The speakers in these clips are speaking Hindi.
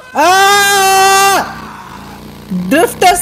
Drifters.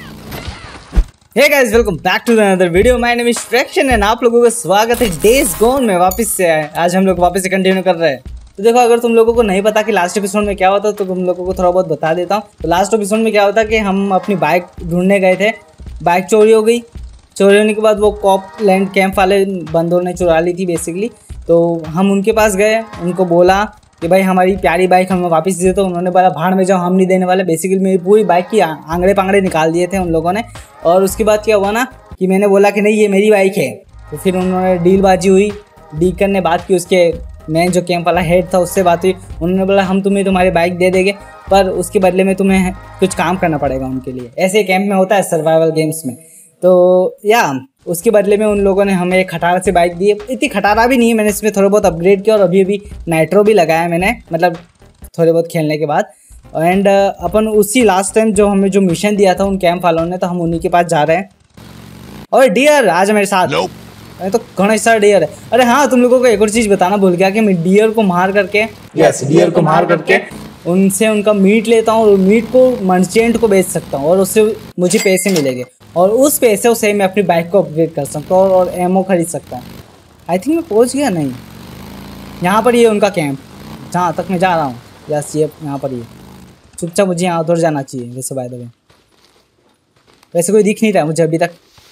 Hey guys, welcome back to another video. My name is Fraction and आप लोगों का स्वागत है डेज गोन में। वापस से आए, आज हम लोग वापस से कंटिन्यू कर रहे हैं। तो देखो, अगर तुम लोगों को नहीं पता कि लास्ट एपिसोड में क्या होता तो तुम लोगों को थोड़ा बहुत बता देता हूँ। तो लास्ट एपिसोड में क्या होता कि हम अपनी बाइक ढूंढने गए थे, बाइक चोरी हो गई। चोरी होने के बाद वो कॉप लैंड कैंप वाले बंदों ने चुरा ली थी बेसिकली। तो हम उनके पास गए, उनको बोला कि भाई हमारी प्यारी बाइक हमें वापस दे दो। उन्होंने बोला भाड़ में जाओ, हम नहीं देने वाले। बेसिकली मेरी पूरी बाइक की आंगड़े पांगड़े निकाल दिए थे उन लोगों ने। और उसके बाद क्या हुआ ना कि मैंने बोला कि नहीं ये मेरी बाइक है। तो फिर उन्होंने डीलबाजी हुई, डीकन ने बात की, उसके मेन जो कैंप वाला हेड था उससे बात हुई। उन्होंने बोला हम तुम्हें तुम्हारी बाइक दे देंगे, पर उसके बदले में तुम्हें कुछ काम करना पड़ेगा उनके लिए। ऐसे कैंप में होता है सर्वाइवल गेम्स में। तो या उसके बदले में उन लोगों ने हमें एक खटारा से बाइक दी। इतनी खटारा भी नहीं है, मैंने इसमें थोड़ा बहुत अपग्रेड किया और अभी नाइट्रो भी लगाया मैंने, मतलब थोड़े बहुत खेलने के बाद। एंड अपन उसी लास्ट टाइम जो हमें जो मिशन दिया था उन कैंप वालों ने, तो हम उन्हीं के पास जा रहे हैं। और डियर आज मेरे साथ अरे तो गणेश सर डियर है। अरे हाँ, तुम लोगों को एक और चीज़ बताना भूल गया कि मैं डियर को मार करके डियर को मार करके उनसे उनका मीट लेता हूँ और मीट को मर्चेंट को बेच सकता हूँ और उससे मुझे पैसे मिलेंगे। और उस पैसे से मैं अपनी बाइक को अपग्रेड कर सकता हूँ और एमओ खरीद सकता हूँ। आई थिंक मैं पहुँच गया। नहीं, यहाँ पर ये उनका कैंप जहाँ तक मैं जा रहा हूँ। यस, ये यहाँ पर ये चुपचाप मुझे यहाँ उधर जाना चाहिए। वैसे बाय द वे वैसे कोई दिख नहीं रहा मुझे अभी तक।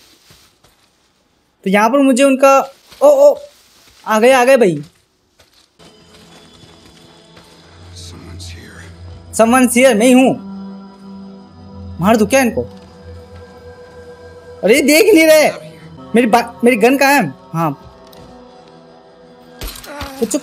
तो यहाँ पर मुझे उनका ओ आ गए भाई। Someone's here, मैं हूँ। मार दूँ क्या इनको? अरे देख नहीं रहे। मेरी गन कहाँ है? हाँ, पुचुक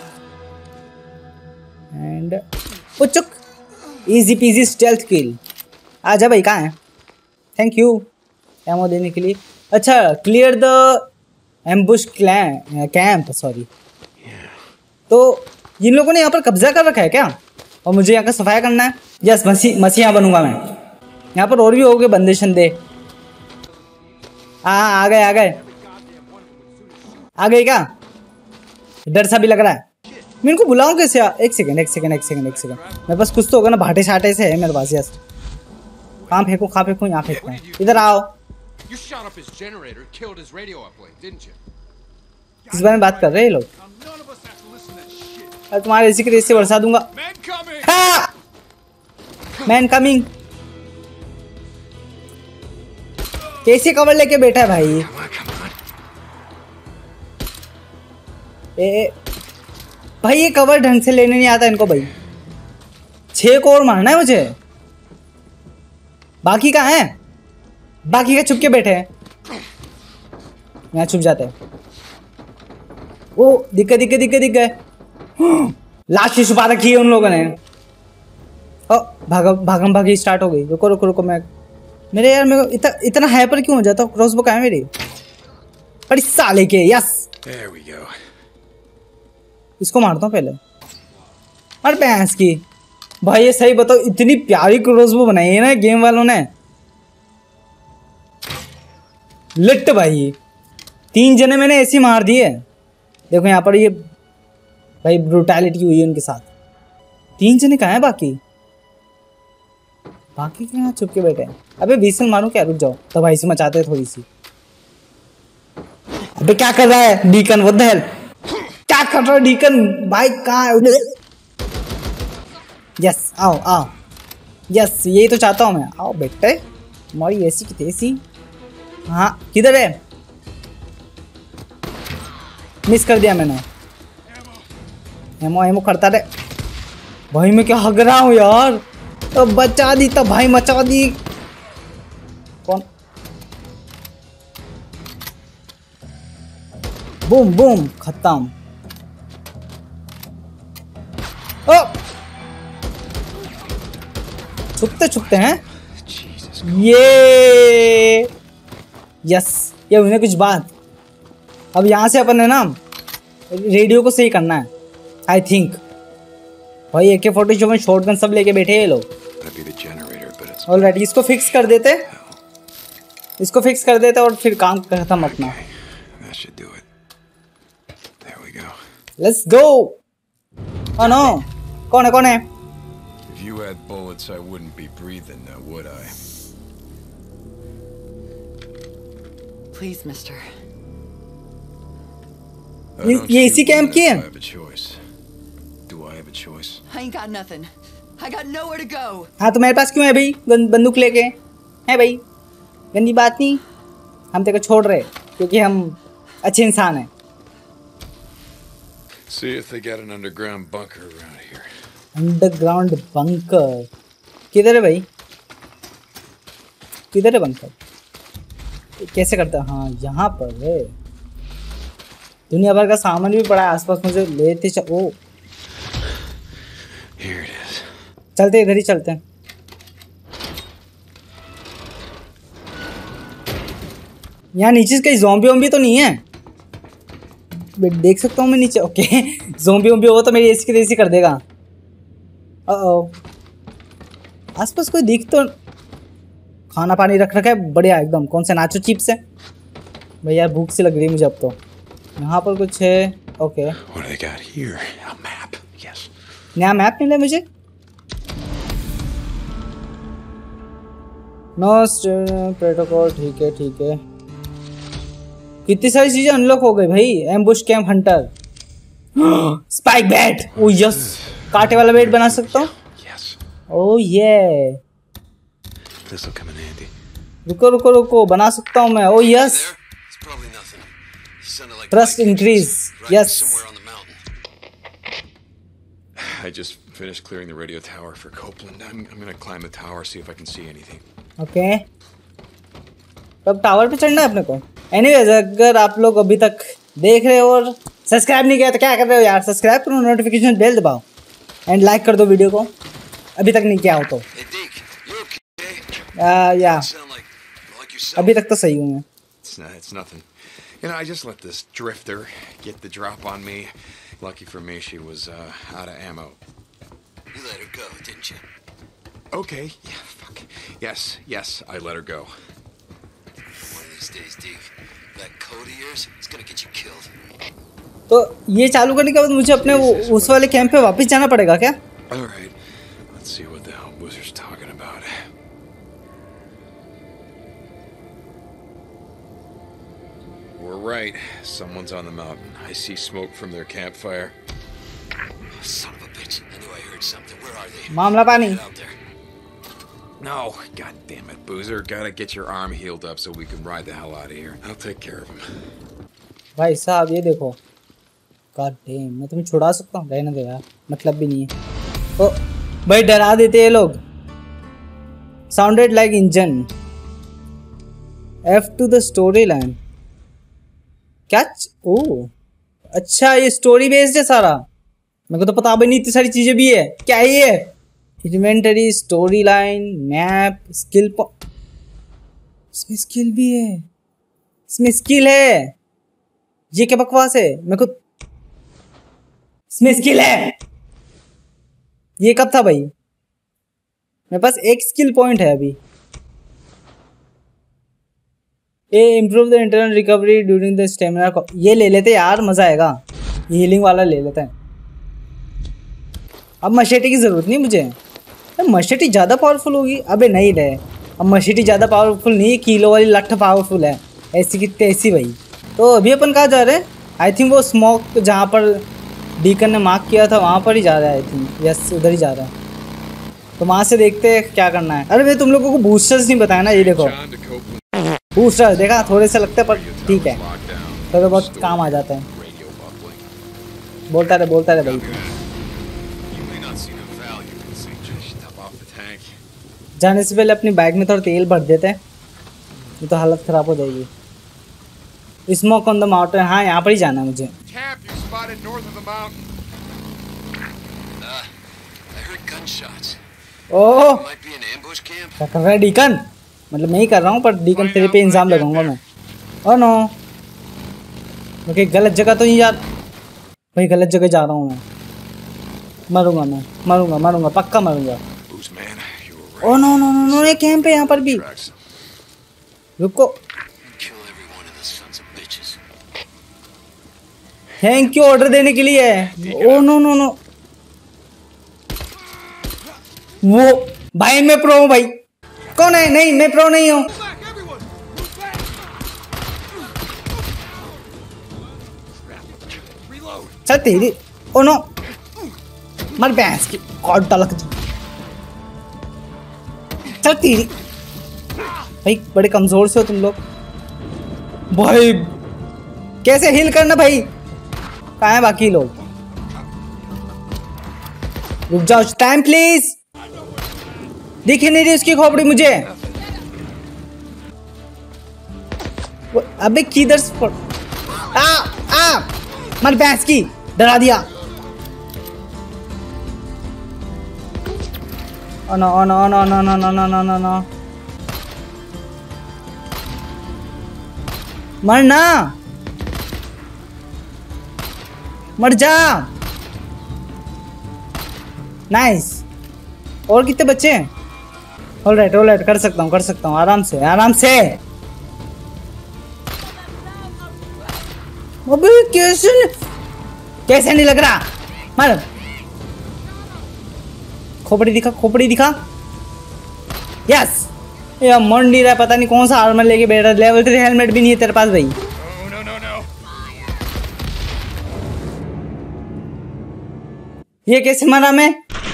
एंड पुचुक। Easy peasy stealth kill. आजा भाई, कहाँ है? थैंक यू एमो देने के लिए। अच्छा, clear the ambush camp, sorry. तो इन लोगों ने यहाँ पर कब्जा कर रखा है क्या? और मुझे यहाँ का सफाया करना है। यस, मसीहा बनूंगा मैं। यहाँ पर और भी हो गए बंदे शंदे। आ गए क्या? डर सा भी लग रहा है। मैं इनको बुलाऊं कैसे? एक सेकंड। मेरे पास कुछ तो होगा ना, भाटे शाटे से है मेरे पास। यस, कहाँ फेंकूं? यहाँ फेंकता हूँ। इधर आओ। इस बारे में बात कर रहे हैं ये लोग। तुम्हारे इसी के रेस से बरसा दूंगा। Man coming. कैसे कवर लेके बैठा है भाई? भाई ये कवर ढंग से लेने नहीं आता इनको भाई। 6 को और मारना है मुझे। बाकी कहाँ है? बाकी का छुप के बैठे हैं। यहाँ छुप जाते हैं। ओ दिख गए। लाश छुपा रखी है उन लोगों ने। ओ भागम भागी स्टार्ट हो गई। रुको मैं मेरे यार मेरे को इतना हाइपर क्यों हो जाता? क्रॉसबो कहाँ है मेरी? अरे साले के। यस, इसको मारता हूँ पहले। अरे भैंस की भाई, ये सही बताओ, इतनी प्यारी क्रॉसबो बनाई है ना गेम वालों ने। लिट भाई, 3 जने मैंने ऐसे मार दिए। देखो यहाँ पर ये भाई ब्रूटैलिटी हुई है उनके साथ। 3 जने कहाँ हैं बाकी के यहाँ छुप के बैठे हैं। अबे विसल मारूं क्या? रुक जाओ, तो भाई से मचाते हैं थोड़ी सी। अबे क्या कर रहा है डीकन? What the hell? क्या कर रहा है डीकन? भाई कहाँ है? यस, आओ। यस, यही तो चाहता हूँ मैं। आओ बेटे, हमारी ऐसी की तैसी। हाँ, किधर है? मिस कर दिया मैंने। एमो करता रहे भाई। मैं क्या हग रहा हूँ यार? तो बचा दी, तो भाई मचा दी। कौन? बूम खत्म। ओ छुपते हैं ये। यस, ये उन्हें कुछ बात। अब यहाँ से अपन है ना रेडियो को सही करना है आई थिंक। भाई AK-47 शॉटगन सब लेके बैठे हैं ये लोग। ऑलराइट, इसको फिक्स कर देते और फिर काम खत्म अपना। Let's go. ओह नो, कौन है? you had bullets, I wouldn't be breathing now, would I? Please, mister. ये इसी कैंप की है? I have a choice. Do I have a choice? I ain't got nothing. I got nowhere to go. हाँ तो मेरे पास क्यों है भाई बंदूक लेके? है भाई, गंदी बात नहीं, हम तेरे को छोड़ रहे क्योंकि हम अच्छे इंसान हैं। See if they got an underground bunker around here. Underground bunker किधर है भाई? किधर है बंकर? कैसे करता है? हाँ यहाँ पर है। दुनिया भर का सामान भी पड़ा है आसपास, मुझे लेते ओ Here it is. चलते इधर ही चलते हैं। यहाँ नीचे कहीं ज़ॉम्बी वॉम्बी तो नहीं है? देख सकता हूँ मैं नीचे? ओके ज़ॉम्बी वॉम्बी हो तो मेरी एसी की देसी कर देगा। आसपास कोई दिख तो, खाना पानी रख रखा है बढ़िया एकदम। कौन से नाचो चिप्स है भाई? यार भूख सी लग रही है मुझे अब तो। यहाँ पर कुछ है। Okay What do they got here? A map. Yes. नया मैप मिला मुझे। नो प्रोटोकॉल, ठीक है ठीक है। कितनी सारी चीजें अनलॉक हो गई भाई। Ambush camp hunter, spike bat, oh yes, कांटे वाला बैट बना सकता हूँ। ओ ये रुको रुको रुको, बना सकता हूँ मैं। Oh yes, trust increase, yes. I just finished clearing the radio tower for Copeland. I'm gonna climb the tower, see if I can see anything. Okay तब टावर पे चढ़ना है अपने को। एनीवेज, अगर आप लोग अभी तक देख रहे हो और सब्सक्राइब नहीं किया तो क्या कर रहे हो यार? सब्सक्राइब करो, नोटिफिकेशन बेल दबाओ एंड लाइक कर दो वीडियो को, अभी तक नहीं किया हो तो। या अभी तक तो सही हूँ मैं। It's nothing. You know, I just let this drifter get the drop on me. Lucky for me, she was out of ammo. You let her go, didn't you? Okay. Yeah. Fuck. Yes. I let her go. One of these days, Deke, that code of yours, it's gonna get you killed. तो ये चालू करने के बाद मुझे अपने उस वाले कैंप पे वापस जाना पड़ेगा क्या? All right. Let's see what the hell Boozer's talking about. We're right. Someone's on the mountain. I see smoke from their campfire. Son of a bitch. I knew I heard something. Where are they? मामला पानी। Get out there. No, god damn it, Boozer. Gotta get your arm healed up so we can ride the hell out of here. I'll take care of him. भाई साहब ये देखो, गॉड डैम, मैं तुम्हें छुड़ा सकता हूँ? रहने दो यार, मतलब भी नहीं है। ओ भाई डरा देते हैं लोग। Sounded like engine. F to the story line. क्या? ओ अच्छा, ये स्टोरी बेस्ड है सारा। मेरे को तो पता भी नहीं, इतनी सारी चीजें भी है। क्या है ये? Inventory, story line, map, skill. इसमें स्किल भी है, इसमें स्किल है। ये क्या बकवास है? मेरे को इसमें स्किल है। ये कब था भाई? मेरे पास एक स्किल पॉइंट है अभी। ये improve the internal recovery during the stamina. ये ले लेते यार, मजा आएगा। ये हीलिंग वाला ले लेते हैं। अब मशेटी की जरूरत नहीं मुझे। मशेटी ज़्यादा पावरफुल होगी? अबे नहीं रे, अब मशेटी ज़्यादा पावरफुल नहीं है, किलो वाली लठ पावरफुल है। ऐसी की तैसी भाई। तो अभी अपन कहाँ जा रहे हैं? आई थिंक वो स्मोक जहाँ पर डीकन ने मार्क किया था वहाँ पर ही जा रहा है। आई थिंक यस, उधर ही जा रहा है। तो वहाँ से देखते हैं क्या करना है। अरे मैं तुम लोगों को बूस्टर्स नहीं बताया ना, ये देखो बूस्टर देखा, थोड़े से लगते हैं पर ठीक है, थोड़े बहुत काम आ जाते हैं। बोलता रहे भाई। जाने से पहले अपनी बाइक में थोड़ा तेल भर देते हैं, ये तो हालत ख़राब हो जाएगी। स्मोक ऑन द माउंटेन, हाँ यहाँ पर ही जाना है मुझे। ओह क्या कर रहा है डीकन? मतलब मैं ही कर रहा हूँ, पर डीकन तेरे पे इंजाम लगाऊंगा मैं। ओह नो, ओके गलत जगह तो नहीं जा भाई, गलत जगह जा रहा हूँ मैं। मरूंगा पक्का मरूंगा। Oh no no no no, ये कैंप है यहाँ पर भी। रुको, थैंक यू ऑर्डर देने के लिए। ओह नो नो नो, वो भाई मैं प्रो हूँ भाई। कौन है? नहीं मैं प्रो नहीं हूँ। चल तेरी ओ नो मर भैंस की कॉड तलक दी। चल तेरी भाई बड़े कमजोर से हो तुम लोग भाई। कैसे हील करना भाई? कहाँ है बाकी लोग? रुक जाओ टाइम प्लीज। दिख ही नहीं रही उसकी खोपड़ी मुझे। अबे किधर से आ मर भैंस की डरा दिया। Oh no oh no no no no no no no no no मरना मर जा। नाइस। और कितने बच्चे हैं? ऑलराइट कर सकता हूँ आराम से आराम से। अबे कैसे नहीं लग रहा? मर। खोपड़ी दिखा। यस यार मर नहीं रहा। पता नहीं कौन सा आर्मर लेके बैठा। लेवल 3 हेलमेट भी नहीं है तेरे पास भाई। ये कैसे मरा मैं?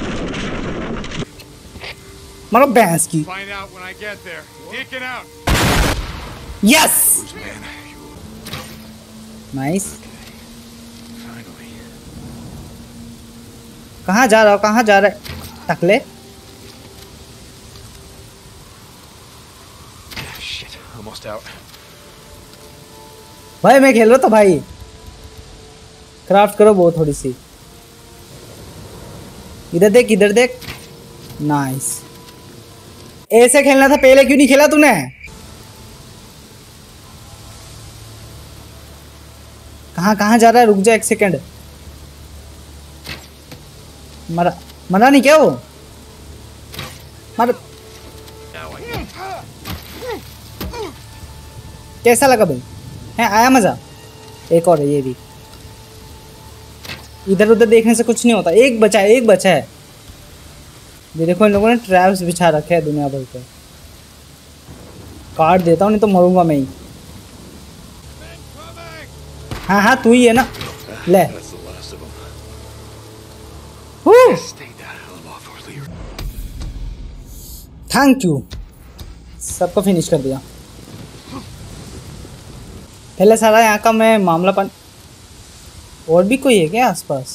मरो भैंस की। Yes nice. कहाँ जा रहा है टकले? भाई मैं खेल रहा था भाई। क्राफ्ट करो वो थोड़ी सी। इधर देख। नाइस। ऐसे खेलना था पहले, क्यों नहीं खेला तूने? कहाँ जा रहा है? रुक जा एक सेकंड। मरा नहीं क्या वो? मर। कैसा लगा भाई? है आया मजा? एक और है ये भी। इधर उधर देखने से कुछ नहीं होता। एक बचा है। ये देखो इन लोगों ने ट्रैप्स बिछा रखे हैं दुनिया भर के। काट देता हूँ नहीं तो मरूंगा मैं ही। हाँ तू ही है ना। ले थैंक यू। सबको फिनिश कर दिया। पहले सारा यहाँ का मैं मामला और भी कोई है क्या आसपास?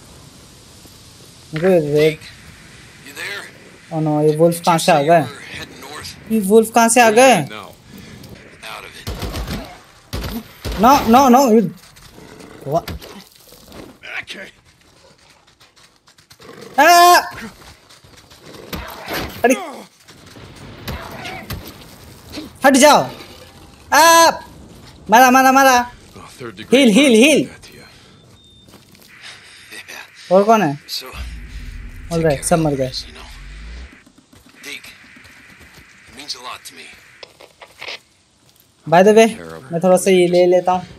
रेड ओह नो ये वुल्फ कहाँ से आ गए? नो अरे हट जाओ। मारा। हील। और कौन है? ऑलराइट सब मर गए। बाय द वे मैं थोड़ा सा ये ले लेता हूँ।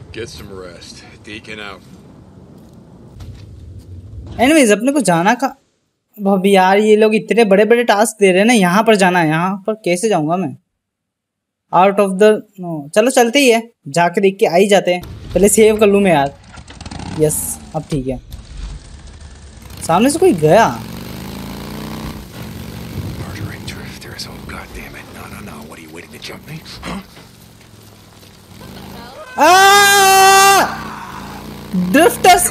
एनीवेज अपने को जाना का भाभी यार। ये लोग इतने बड़े टास्क दे रहे हैं ना। यहाँ पर जाना है। यहाँ पर कैसे जाऊंगा मैं? Out of the no. चलो चलते ही है। जाके देख के आ ही जाते हैं। पहले सेव कर लूँ मैं यार। यस अब ठीक है। सामने से कोई गया। ड्रिफ्टर्स।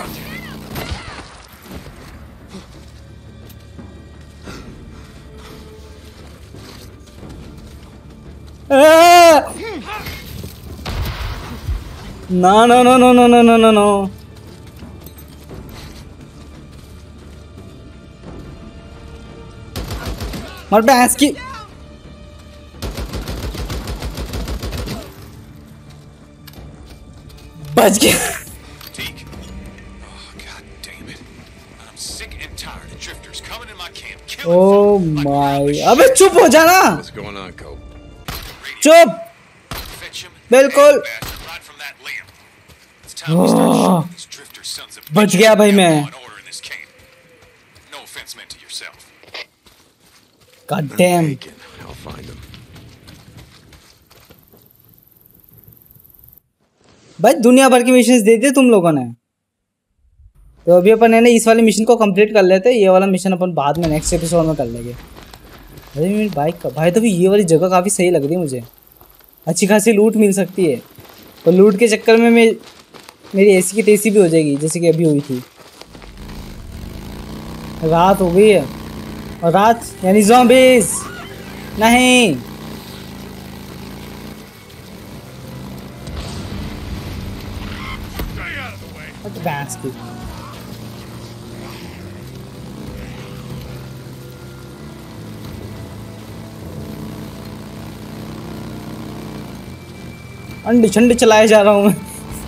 No. मर भैंस की। बच गया। Oh my! अबे चुप हो जाना। चुप बिल्कुल। बच गया भाई मैं। God I'm damn. taken. I'll find him. भाई दुनिया भर की मिशन दे दिए तुम लोगों ने। तो अभी अपन है ना इस वाले मिशन को कंप्लीट कर लेते हैं, ये वाला मिशन अपन बाद में नेक्स्ट एपिसोड में कर लेंगे। अरे मेरी बाइक का भाई, तो भी ये वाली जगह काफ़ी सही लग रही है मुझे, अच्छी खासी लूट मिल सकती है। और लूट के चक्कर में मेरी एसी की तेजी भी हो जाएगी जैसे कि अभी हुई थी। रात हो गई है, और रात यानी ज़ॉम्बीज़ नहीं। भैंस की अंडी छंडी चलाए जा रहा हूँ मैं।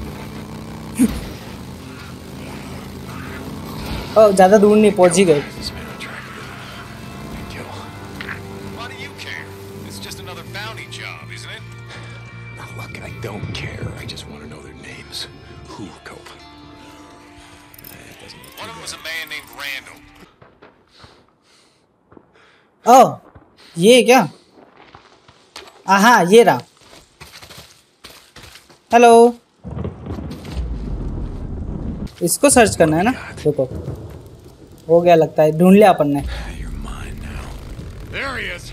ओ ज़्यादा दूर नहीं, पहुंच ही गए। This man I tracked him. Big kill. Why do you care? It's just another bounty job, isn't it? Now look, I don't care. I just want to know their names. Who, Cope? It doesn't look One of them was a man named Randall. ओ ये क्या? हाँ ये रहा। हेलो, इसको सर्च करना है ना। देखो हो गया लगता है, ढूंढ लिया अपन ने। You're mine now. There he is.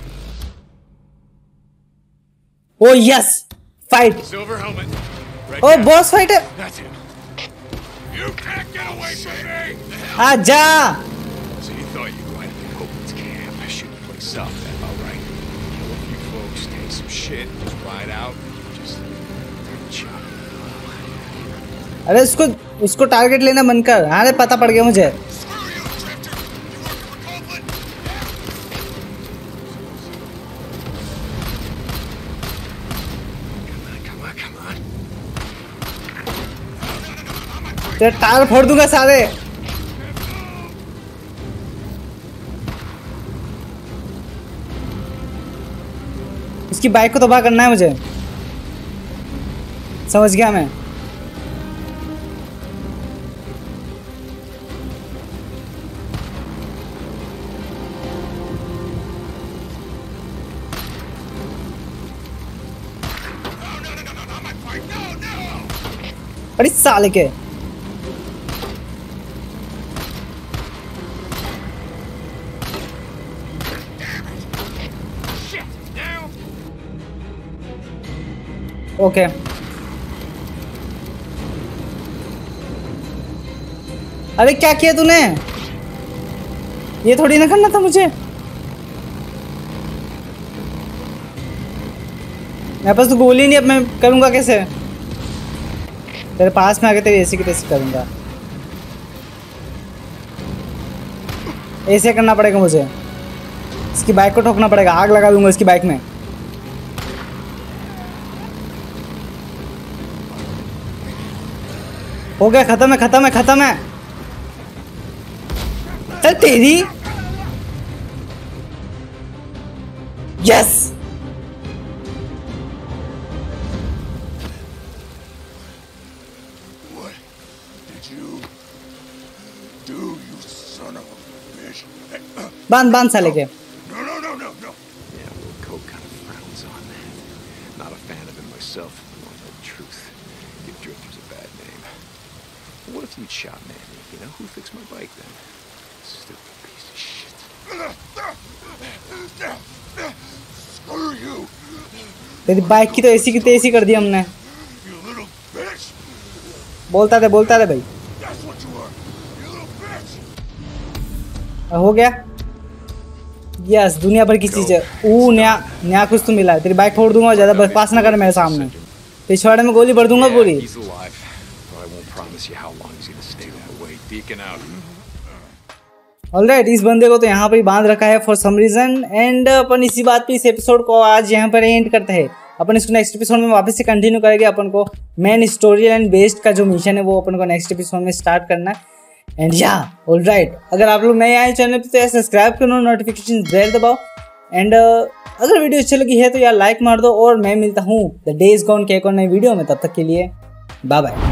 Oh yes, fight. Silver helmet. Red oh cap. Boss fight है। That's him. You can't get away from me! आजा। So you thought you were at Copeland's camp. I shoot the place up. That's about right. Kill a few folks, take some shit, just ride out. Just chop it up. अरे उसको टारगेट लेना बंद कर। अरे पता पड़ गया मुझे। Screw you, Drifter! You working for Copeland? Come on. तेरे टायर फोड़ दूंगा सारे। उसकी बाइक को तबाह करना है मुझे, समझ गया मैं। अरे साले के ओके अरे क्या किया तूने? ये थोड़ी ना करना था मुझे। मेरे पास तो गोली नहीं, अब मैं करूंगा कैसे? तेरे पास में आके तेरी ऐसे की तैसे करूंगा। ऐसे करना पड़ेगा मुझे। इसकी बाइक को ठोकना पड़ेगा, आग लगा दूंगा इसकी बाइक में। हो गया, खत्म है खत्म है खत्म है। चल तेरी yes. What did you do, you son of a bitch? Hey, बांध साले के। No. Yeah, well, Cope kind of frowns on that. Not a fan of him myself, if you want the truth. Give Drifters a bad name. What if you'd shot Manny? You know, who fixed my bike then? Stupid piece of shit. Screw you, तेरी बाइक की तो ऐसी की तैसी कर दी हमने। you little bitch! बोलता रहे भाई। That's what you are, you little bitch! हो गया यस। दुनिया भर की चीजें। नया कुछ तो मिला है। तेरी बाइक फोड़ दूंगा, ज्यादा बकवास ना कर मेरे सामने। पिछवाड़े में गोली भर दूंगा पूरी। He's alive, but I won't promise you how long he's gonna stay that way. Deacon out. Alright, इस बंदे को तो यहाँ पर ही बांध रखा है फॉर सम रीजन। एंड अपन इसी बात पे इस एपिसोड को आज यहाँ पर एंड करते हैं। अपन इसको नेक्स्ट एपिसोड में वापस से कंटिन्यू करेंगे। अपन को मेन स्टोरी लाइन बेस्ड का जो मिशन है वो अपन को नेक्स्ट एपिसोड में स्टार्ट करना है। एंड या ऑलराइट, अगर आप लोग नए आए चैनल पे तो सब्सक्राइब करो, नोटिफिकेशन बेल दबाओ। एंड अगर वीडियो अच्छी लगी है तो यार लाइक मार दो। और मैं मिलता हूँ द डेज गॉन के एक और नई वीडियो में। तब तक के लिए बाय बाय।